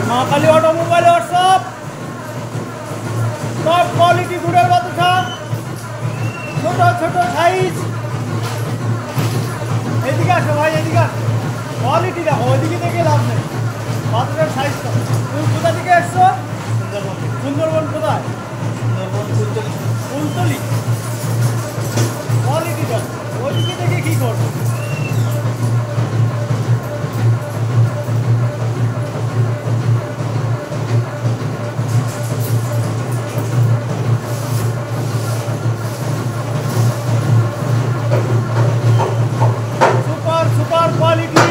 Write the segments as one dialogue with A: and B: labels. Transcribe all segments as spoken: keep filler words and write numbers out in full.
A: Mahakali automobile workshop top quality गुड़ेर बादुषा छोटो छोटो साइज एदिके आसो भाई एदिके क्वालिटी देखो ओइदिके देखे लाभ नेই बादुषार साइजটা তুমি কোথা থেকে এসছো সুন্দরবন সুন্দরবন কোথায় সুন্দরবন কুলতলি কুলতলি क्वालिटी দেখো ওইদিকে দেখে কি করবে क्वालिटी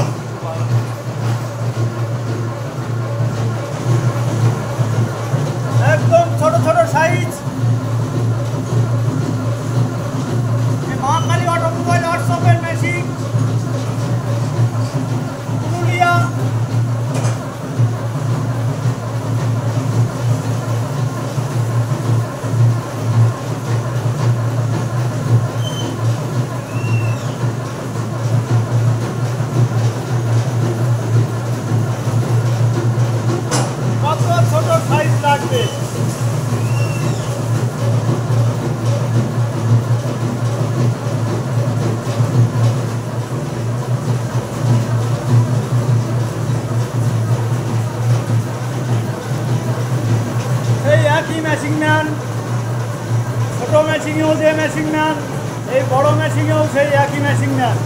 A: एकदम छोटो छोटो size Mahakali automobile workshop machine Purulia छोटो साइज লাগবে এই একই মেশিং ম্যান ছোট মেশিংয়েও যে মেশিং ম্যান এই বড় মেশিংয়েও সেই একই মেশিং ম্যান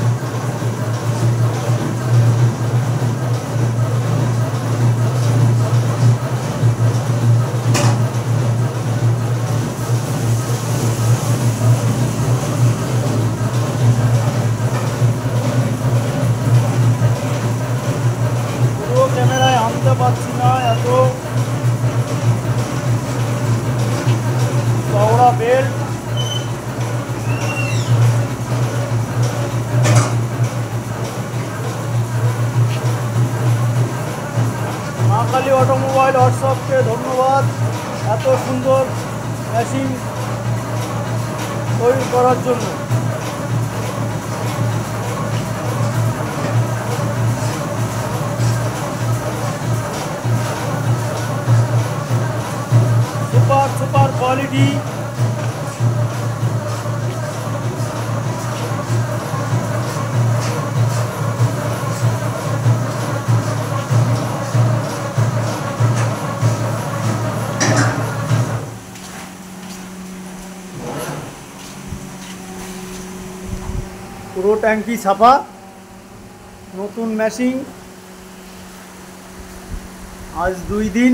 A: ক্যামেরায় আনতে পারছি না এত চওড়া বেল্ট महाकाली ऑटोमोबाइल वर्कशॉप के धन्यवाद এত সুন্দর মেশিন তৈরি করার জন্য सुपर सुपर क्वालिटी পুরো ট্যাঙ্কি ছাপা নতুন মেশিন আজ দুই দিন